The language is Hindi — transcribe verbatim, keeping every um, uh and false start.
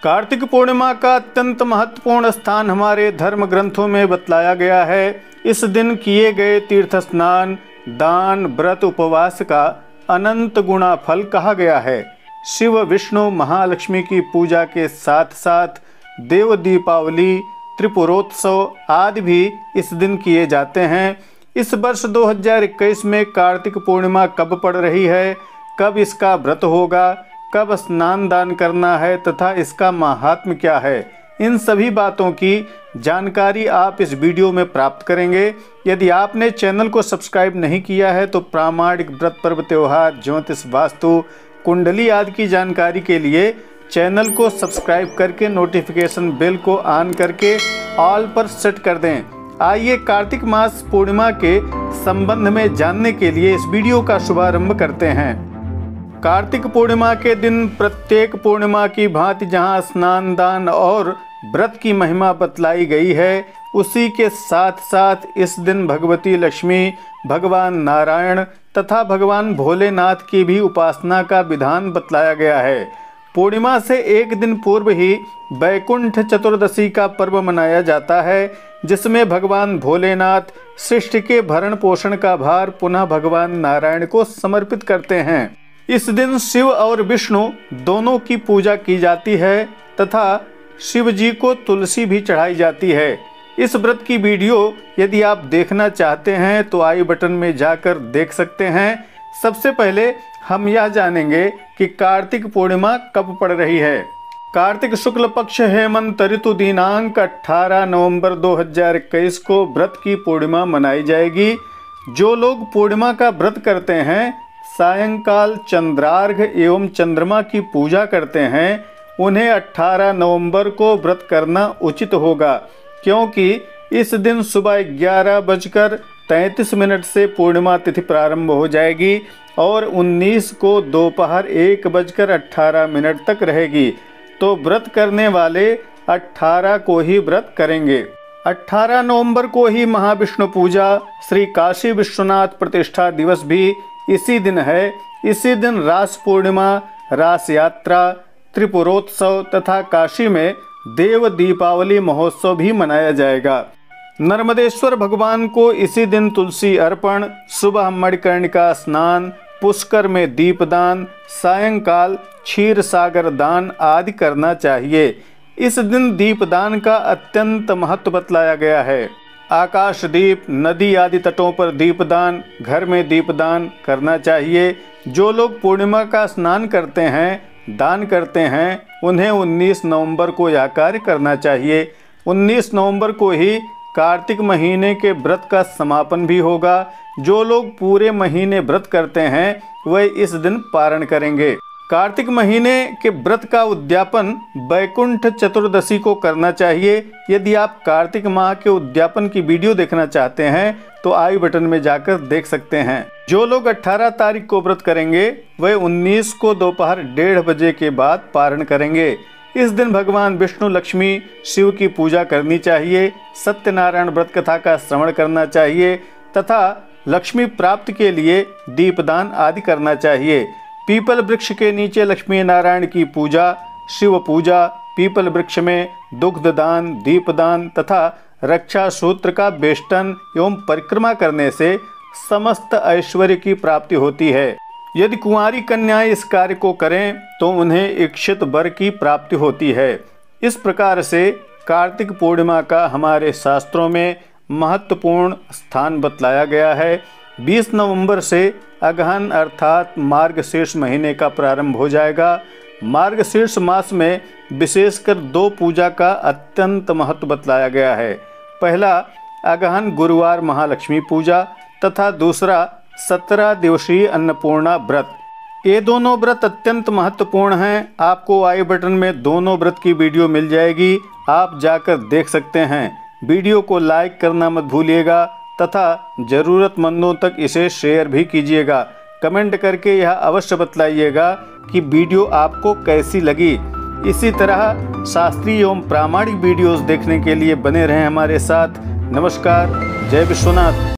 कार्तिक पूर्णिमा का अत्यंत महत्वपूर्ण स्थान हमारे धर्म ग्रंथों में बतलाया गया है। इस दिन किए गए तीर्थ स्नान, दान, व्रत, उपवास का अनंत गुणा फल कहा गया है। शिव, विष्णु, महालक्ष्मी की पूजा के साथ साथ देव दीपावली, त्रिपुरोत्सव आदि भी इस दिन किए जाते हैं। इस वर्ष दो हज़ार इक्कीस में कार्तिक पूर्णिमा कब पड़ रही है, कब इसका व्रत होगा, कब स्नान दान करना है तथा इसका महात्म्य क्या है, इन सभी बातों की जानकारी आप इस वीडियो में प्राप्त करेंगे। यदि आपने चैनल को सब्सक्राइब नहीं किया है तो प्रामाणिक व्रत, पर्व, त्योहार, ज्योतिष, वास्तु, कुंडली आदि की जानकारी के लिए चैनल को सब्सक्राइब करके नोटिफिकेशन बेल को ऑन करके ऑल पर सेट कर दें। आइए कार्तिक मास पूर्णिमा के संबंध में जानने के लिए इस वीडियो का शुभारंभ करते हैं। कार्तिक पूर्णिमा के दिन प्रत्येक पूर्णिमा की भांति जहां स्नान, दान और व्रत की महिमा बतलाई गई है, उसी के साथ साथ इस दिन भगवती लक्ष्मी, भगवान नारायण तथा भगवान भोलेनाथ की भी उपासना का विधान बतलाया गया है। पूर्णिमा से एक दिन पूर्व ही वैकुंठ चतुर्दशी का पर्व मनाया जाता है, जिसमें भगवान भोलेनाथ सृष्टि के भरण पोषण का भार पुनः भगवान नारायण को समर्पित करते हैं। इस दिन शिव और विष्णु दोनों की पूजा की जाती है तथा शिव जी को तुलसी भी चढ़ाई जाती है। इस व्रत की वीडियो यदि आप देखना चाहते हैं तो आई बटन में जाकर देख सकते हैं। सबसे पहले हम यह जानेंगे कि कार्तिक पूर्णिमा कब पड़ रही है। कार्तिक शुक्ल पक्ष हेमंत ऋतु दिनांक अठारह नवंबर दो हज़ार इक्कीस को व्रत की पूर्णिमा मनाई जाएगी। जो लोग पूर्णिमा का व्रत करते हैं, सायंकाल चंद्रार्घ एवं चंद्रमा की पूजा करते हैं, उन्हें अठारह नवंबर को व्रत करना उचित होगा, क्योंकि इस दिन सुबह ग्यारह बजकर तैंतीस मिनट से पूर्णिमा तिथि प्रारंभ हो जाएगी और उन्नीस को दोपहर एक बजकर अट्ठारह मिनट तक रहेगी। तो व्रत करने वाले अठारह को ही व्रत करेंगे। अठारह नवंबर को ही महाविष्णु पूजा, श्री काशी विश्वनाथ प्रतिष्ठा दिवस भी इसी दिन है। इसी दिन रास पूर्णिमा, रास यात्रा, त्रिपुरोत्सव तथा काशी में देव दीपावली महोत्सव भी मनाया जाएगा। नर्मदेश्वर भगवान को इसी दिन तुलसी अर्पण, सुबह मणिकर्णिका स्नान, पुष्कर में दीपदान, सायंकाल क्षीर सागर दान आदि करना चाहिए। इस दिन दीपदान का अत्यंत महत्व बतलाया गया है। आकाश दीप, नदी आदि तटों पर दीपदान, घर में दीपदान करना चाहिए। जो लोग पूर्णिमा का स्नान करते हैं, दान करते हैं, उन्हें उन्नीस नवंबर को यह कार्य करना चाहिए। उन्नीस नवंबर को ही कार्तिक महीने के व्रत का समापन भी होगा। जो लोग पूरे महीने व्रत करते हैं वह इस दिन पारण करेंगे। कार्तिक महीने के व्रत का उद्यापन वैकुंठ चतुर्दशी को करना चाहिए। यदि आप कार्तिक माह के उद्यापन की वीडियो देखना चाहते हैं तो आई बटन में जाकर देख सकते हैं। जो लोग अठारह तारीख को व्रत करेंगे वह उन्नीस को दोपहर डेढ़ बजे के बाद पारण करेंगे। इस दिन भगवान विष्णु, लक्ष्मी, शिव की पूजा करनी चाहिए। सत्यनारायण व्रत कथा का श्रवण करना चाहिए तथा लक्ष्मी प्राप्ति के लिए दीपदान आदि करना चाहिए। पीपल वृक्ष के नीचे लक्ष्मी नारायण की पूजा, शिव पूजा, पीपल वृक्ष में दुग्ध दान, दीपदान तथा रक्षा सूत्र का बेष्टन एवं परिक्रमा करने से समस्त ऐश्वर्य की प्राप्ति होती है। यदि कुंवारी कन्याएं इस कार्य को करें तो उन्हें इच्छित वर की प्राप्ति होती है। इस प्रकार से कार्तिक पूर्णिमा का हमारे शास्त्रों में महत्वपूर्ण स्थान बतलाया गया है। बीस नवंबर से अगहन अर्थात मार्गशीर्ष महीने का प्रारंभ हो जाएगा। मार्गशीर्ष मास में विशेषकर दो पूजा का अत्यंत महत्व बतलाया गया है। पहला अगहन गुरुवार महालक्ष्मी पूजा तथा दूसरा सत्रह दिवसीय अन्नपूर्णा व्रत। ये दोनों व्रत अत्यंत महत्वपूर्ण हैं। आपको आई बटन में दोनों व्रत की वीडियो मिल जाएगी, आप जाकर देख सकते हैं। वीडियो को लाइक करना मत भूलिएगा तथा ज़रूरतमंदों तक इसे शेयर भी कीजिएगा। कमेंट करके यह अवश्य बतलाइएगा कि वीडियो आपको कैसी लगी। इसी तरह शास्त्रीय एवं प्रामाणिक वीडियोस देखने के लिए बने रहें हमारे साथ। नमस्कार, जय विश्वनाथ।